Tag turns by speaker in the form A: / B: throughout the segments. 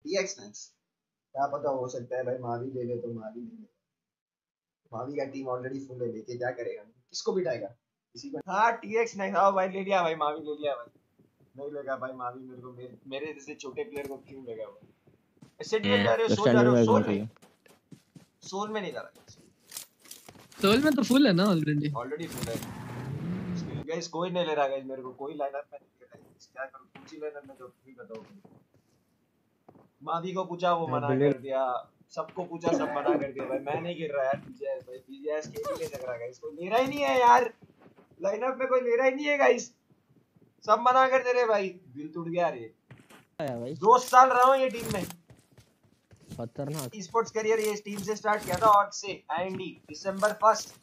A: TX next, क्या पता हो सकता है भाई मावी ले ले तो मावी ले ले। मावी का टीम ऑलरेडी फुल है, लेके क्या करेगा, किसको बिठाएगा, किसी को। हाँ टीएक्स नेक्स्ट, हाँ भाई ले लिया भाई, मावी ले लिया भाई। नहीं लेगा भाई मावी मेरे को, मेरे जैसे छोटे प्लेयर को क्यों लेगा वो। एसएडी में जा रहे हो, सोल जा रहे हो, सोल में, सोल में नहीं जा रहा,
B: सोल में तो फुल है ना ऑलरेडी,
A: ऑलरेडी फुल है गाइस। कोई नहीं ले रहा गाइस, मेरे को कोई लाइनअप में नहीं ले रहा है, क्या करूं, कौन सी लाइनअप में, तो तुम ही बताओ। मावी को पूछा वो मना कर दिया, सबको पूछा सब मना कर दिया भाई, मैं नहीं गिर रहा यार। बीजेएस भाई, बीजेएस के भी नहीं लग रहा गाइस, कोई ले रहा ही नहीं है यार, लाइनअप में कोई ले रहा ही नहीं है गाइस, सब मना कर दे रहे भाई। दिल टूट गया रे भाई, 2 साल रहा हूं ये टीम में, खतरनाक। स्पोर्ट्स करियर ये टीम से स्टार्ट किया था ऑड से, आईएनडी दिसंबर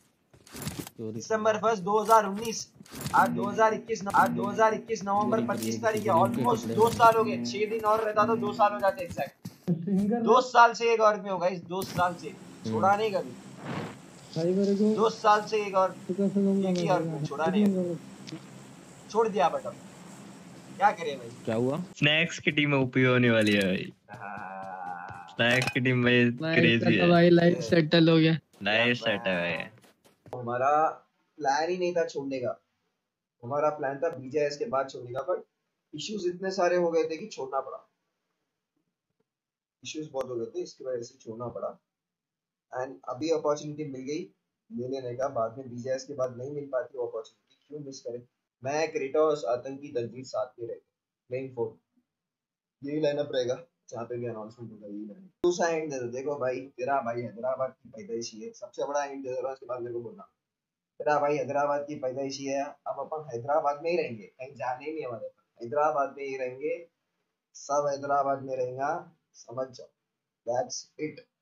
A: 1 2019, आज 2021 नवंबर 25 तारीख है, ऑलमोस्ट 2 साल हो गए। 6 दिन और रहता तो 2 साल हो जाते एग्जैक्ट। 2 साल से एक और में होगा इस, 2 साल से छोड़ा नहीं कभी, 2 साल से एक और, एक ही और में छोड़ा नहीं, छोड़ दिया बट अब क्या करें भाई।
C: क्या हुआ? स्नैक्स की टीम ओपी होने वाली है भाई, स्नैक्स की टीम भाई क्रेजी है
B: भाई लाइफ सेटल हो गया,
C: लाइफ सेट है भाई।
A: हमारा प्लान ही नहीं था छोड़ने का, हमारा प्लान था बीजेएस के बाद छोड़ने का, बट इश्यूज इतने सारे हो गए थे कि छोड़ना पड़ा, इश्यूज बहुत हो गए थे, इसकी वजह से छोड़ना पड़ा। एंड अभी अपॉर्चुनिटी मिल गई ले लेने का, बाद में बीजेएस के बाद नहीं मिल पाती अपॉर्चुनिटी, क्यों मिस करें। मैं क्रेटोस आतंकी दलजीत साथ के रहे, प्लेइंग फोर, यही लाइनअप रहेगा जहाँ पे भी अनाउंसमेंट होगा, यही लाइनअप। दूसरा एंड दे दो, देखो भाई तेरा भाई हैदराबाद की पैदाइशी है, सबसे बड़ा एंड दे दो, उसके बाद मेरे को बोलना। तेरा भाई हैदराबाद की पैदाइशी है, अब अपन हैदराबाद में ही रहेंगे, कहीं जाने ही नहीं हमारे, हैदराबाद में ही रहेंगे, सब हैदराबाद में रहेगा, समझ जाओ, दैट्स इट।